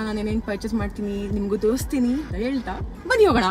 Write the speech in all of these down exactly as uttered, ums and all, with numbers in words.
ನಾನು ಏನೇನು ಪರ್ಚೇಸ್ ಮಾಡ್ತೀನಿ ನಿಮಗೂ ತೋರಿಸ್ತೀನಿ ಅಂತ ಹೇಳ್ತಾ ಬನ್ನಿ ಹೋಗೋಣ.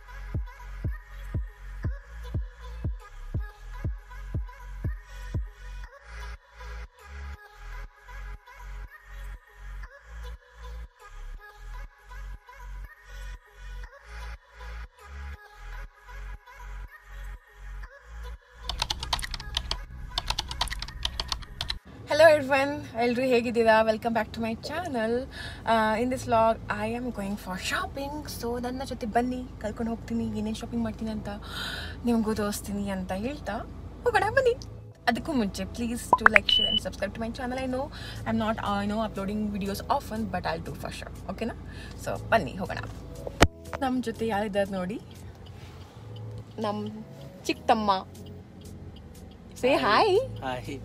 Hello everyone, ಎಲ್ಲರೂ ಹೇಗಿದ್ದೀರಾ? Welcome back to my channel. In this vlog I am going for shopping. So ನನ್ನ ಜೊತೆ ಬನ್ನಿ, ಕರ್ಕೊಂಡು ಹೋಗ್ತೀನಿ, ಏನೇನು ಶಾಪಿಂಗ್ ಮಾಡ್ತೀನಿ ಅಂತ ನಿಮಗೂ ತೋರಿಸ್ತೀನಿ ಅಂತ ಹೇಳ್ತಾ ಹೋಗೋಣ ಬನ್ನಿ. ಅದಕ್ಕೂ ಮುಂಚೆ please to like, share and subscribe to my channel. I know I am not I know uploading videos often, but I do for sure. ಓಕೆನಾ? ಸೊ ಬನ್ನಿ ಹೋಗೋಣ. ನಮ್ಮ ಜೊತೆ ಯಾರಿದ್ದಾರೆ ನೋಡಿ, ನಮ್ಮ ಚಿಕ್ಕಮ್ಮ. Say hi. ಹಾಯ್.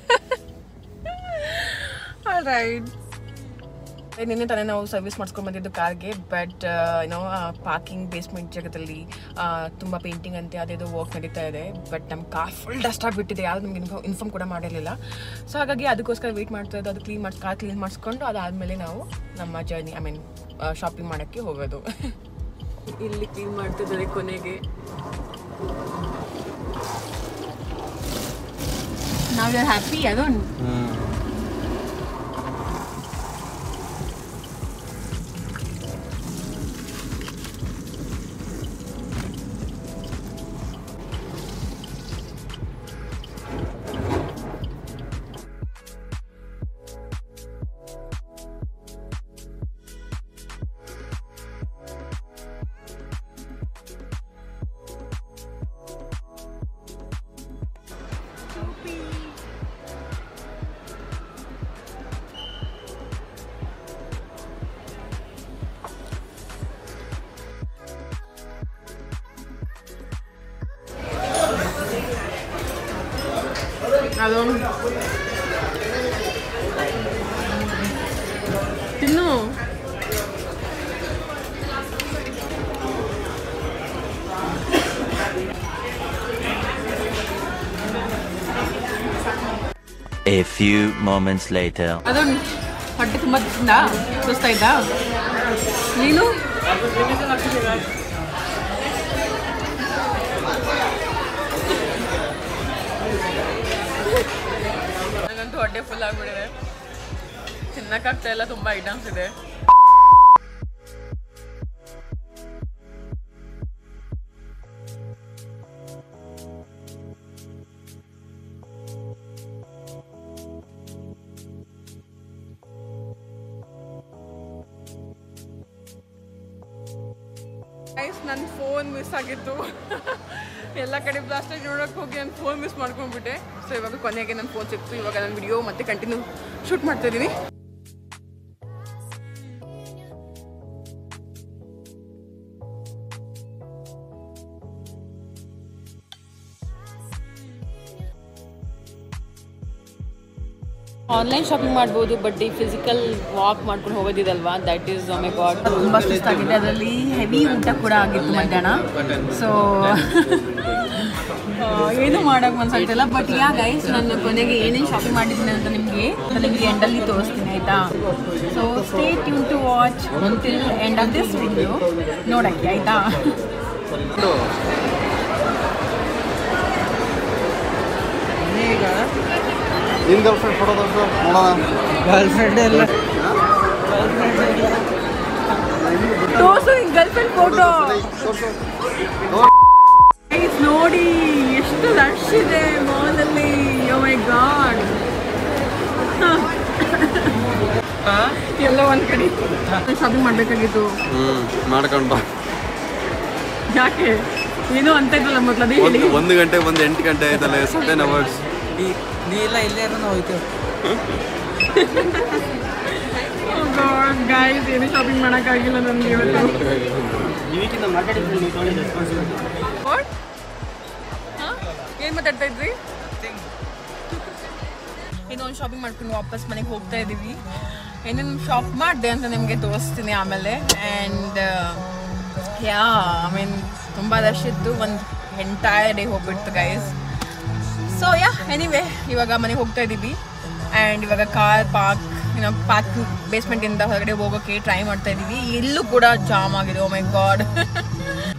ಆಲ್ರೈಟ್, ನಿನ್ನೆ ತಾನೇ ನಾವು ಸರ್ವಿಸ್ ಮಾಡಿಸ್ಕೊಂಡು ಬಂದಿದ್ದು ಕಾರ್ಗೆ. ಬಟ್ ಏನೋ ಪಾರ್ಕಿಂಗ್ ಬೇಸ್ಮೆಂಟ್ ಜಾಗದಲ್ಲಿ ತುಂಬ ಪೇಂಟಿಂಗ್ ಅಂತೆ ಅದೇದು ವರ್ಕ್ ನಡೀತಾ ಇದೆ. ಬಟ್ ನಮ್ಮ ಕಾರ್ ಫುಲ್ ಡಸ್ಟ್ ಆಗಿಬಿಟ್ಟಿದೆ, ಯಾವುದು ನಮಗೆ ಇನ್ಫಾರ್ಮ್ ಇನ್ಫಾರ್ಮ್ ಕೂಡ ಮಾಡಿರಲಿಲ್ಲ. ಸೊ ಹಾಗಾಗಿ ಅದಕ್ಕೋಸ್ಕರ ವೆಯ್ಟ್ ಮಾಡ್ತಾ ಇದ್ದು, ಅದು ಕ್ಲೀನ್ ಮಾಡಿ ಕಾರ್ ಕ್ಲೀನ್ ಮಾಡಿಸ್ಕೊಂಡು ಅದಾದಮೇಲೆ ನಾವು ನಮ್ಮ ಜರ್ನಿ ಐ ಮೀನ್ ಶಾಪಿಂಗ್ ಮಾಡೋಕ್ಕೆ ಹೋಗೋದು. ಇಲ್ಲಿ ಕ್ಲೀನ್ ಮಾಡ್ತಿದ್ದಾರೆ ಕೊನೆಗೆ. ನಾವು ಯು ಆರ್ ಹ್ಯಾಪಿ ಅದೊಂದು. ಅದೊಂದು ತಿನ್ನು. A few moments later. ಅದೊಂದು ಹೊಟ್ಟೆ ತುಂಬ ತಿಂದ ಸುಸ್ತಾ ಇದ್ದ ನೀನು? ನನಗಂತೂ ಹೊಟ್ಟೆ ಫುಲ್ ಆಗಿಬಿಟ್ಟಿದೆ, ತಿನ್ನಕ್ಕಾಗ್ತಾ ಇಲ್ಲ, ತುಂಬ ಐಟಮ್ಸ್ ಇದೆ. ನನ್ನ ಫೋನ್ ಮಿಸ್ ಆಗಿತ್ತು. ಎಲ್ಲ ಕಡೆ ಬ್ಲಾಸ್ಟಾಗಿ ನೋಡೋಕೆ ಹೋಗಿ ನನ್ನ ಫೋನ್ ಮಿಸ್ ಮಾಡ್ಕೊಂಡ್ಬಿಟ್ಟೆ. ಸೊ ಇವಾಗ ಕೊನೆಗೆ ನನ್ನ ಫೋನ್ ಸಿಕ್ತು. ಇವಾಗ ನನ್ನ ವಿಡಿಯೋ ಮತ್ತೆ ಕಂಟಿನ್ಯೂ ಶೂಟ್ ಮಾಡ್ತಾ ಇದ್ದೀನಿ. ಆನ್ಲೈನ್ ಶಾಪಿಂಗ್ ಮಾಡ್ಬೋದು, ಬಟ್ ಈ ಫಿಸಿಕಲ್ ವಾಕ್ ಮಾಡ್ಕೊಂಡು ಹೋಗೋದಿದಲ್ವಾ, that is oh my God ತುಂಬ ಸುಸ್ತಾಗಿದೆ. ಅದರಲ್ಲಿ ಹೆವಿ ಊಟ ಕೂಡ ಆಗಿತ್ತು ಮಧ್ಯಾಹ್ನ. ಸೊ ಏನು ಮಾಡೋಕೆ ಮನ್ಸಾಗ್ತಿಲ್ಲ. ಬಟ್ ಯಾ ಗೈಸ್, ನಾನು ಕೊನೆಗೆ ಏನೇನು ಶಾಪಿಂಗ್ ಮಾಡಿದ್ದೀನಿ ಅಂತ ನಿಮಗೆ ನಿಮಗೆ ಎಂಡಲ್ಲಿ ತೋರಿಸ್ತೀನಿ, ಆಯಿತಾ? So stay tune to watch till end of this video ನೋಡೋಕ್ಕೆ, ಆಯಿತಾ? ನಿನ್ನ ಗರ್ಲ್ ಫ್ರೆಂಡ್ ಫೋಟೋ ತೋರಿಸು ನೋಡೋಣ. ಗರ್ಲ್ ಫ್ರೆಂಡ್ ಎಲ್ಲ ತೋರಿಸು, ಗರ್ಲ್ ಫ್ರೆಂಡ್ ಫೋಟೋ ನೋಡಿ. ಎಷ್ಟು ರಶ್ ಇದೆ ಮಾಲಲ್ಲಿ. ಓ ಮೈ ಗಾಡ್, ಎಲ್ಲ ಒಂದ್ ಕಡೆ ಶಾಪಿಂಗ್ ಮಾಡ್ಬೇಕಾಗಿತ್ತು. ಹ್ಮ್ ಮಾಡ್ಕೊಂಡು ಬಾ. ಯಾಕೆ ಏನೋ ಅಂತ ಇದ್ದಲ್ಲ ಮೊದಲು ಹೇಳಿ. ಒಂದು ಗಂಟೆ ಒಂದು ಎಂಟು ಗಂಟೆ ಆಯ್ತಲ್ಲ, ಸೆವೆನ್ ಅವರ್ಸ್. ನೀ ಎಲ್ಲ ಇಲ್ಲೇ ನಾವು ಹೋಯ್ತೇವೆ. ಗೈಸ್, ಏನು ಶಾಪಿಂಗ್ ಮಾಡೋಕ್ಕಾಗಿಲ್ಲ ನನಗೆ ಇವತ್ತು. ಏನು ಮಾತಾಡ್ತಾ ಇದ್ರಿ? ಇನ್ನೊಂದು ಶಾಪಿಂಗ್ ಮಾಡ್ಕೊಂಡು ವಾಪಸ್ ಮನೆಗೆ ಹೋಗ್ತಾ ಇದ್ದೀವಿ. ಏನೇನು ಶಾಪ್ ಮಾಡಿದೆ ಅಂತ ನಿಮಗೆ ತೋರಿಸ್ತೀನಿ ಆಮೇಲೆ. ಆ್ಯಂಡ್ ಯಾ ಐ ಮೀನ್ ತುಂಬ ರಶ್ ಇತ್ತು, ಒಂದು ಎಂಟೈರ್ ಡೇ ಹೋಗ್ಬಿಡ್ತು ಗೈಸ್. ಸೊ ಯಾ ಎನಿವೇ, ಇವಾಗ ಮನೆಗೆ ಹೋಗ್ತಾ ಇದ್ದೀವಿ. ಆ್ಯಂಡ್ ಇವಾಗ ಕಾರ್ ಪಾರ್ಕ್ ಇನ್ನು ಪಾರ್ಕಿಂಗ್ ಬೇಸ್ಮೆಂಟಿಂದ ಹೊರಗಡೆ ಹೋಗೋಕ್ಕೆ ಟ್ರೈ ಮಾಡ್ತಾ ಇದ್ದೀವಿ. ಎಲ್ಲೂ ಕೂಡ ಜಾಮ್ ಆಗಿದೆ. Oh my god.